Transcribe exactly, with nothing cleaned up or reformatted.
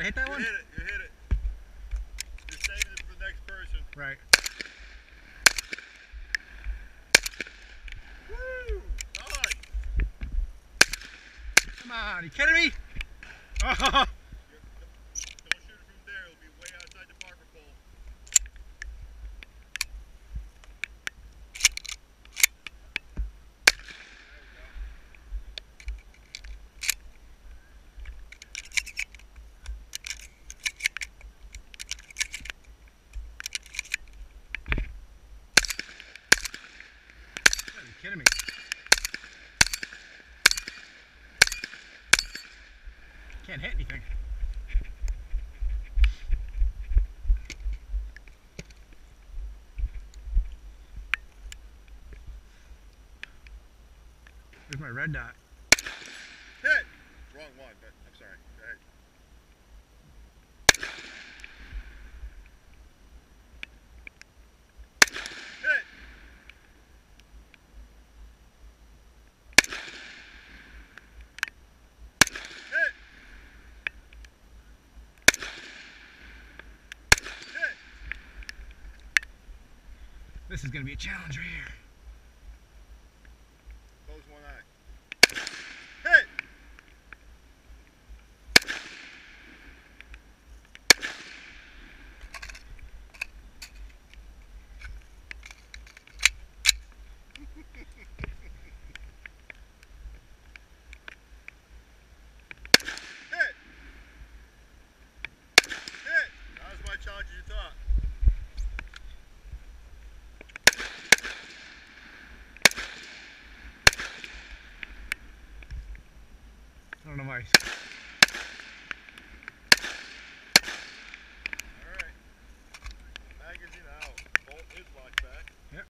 hit that you one? hit it, you hit it. You're saving it for the next person. Right. Woo! Nice! Come on, are you kidding me? Oh. You're, don't shoot it from there, it'll be way outside the marker pole. Are you kidding me? Can't hit anything. There's my red dot. Hit! Wrong one, but I'm sorry. Go ahead. Hit! Hit! Hit! This is going to be a challenge right here. Close one eye. Hit! Hit! Hit! That was my challenge you thought. I don't know why.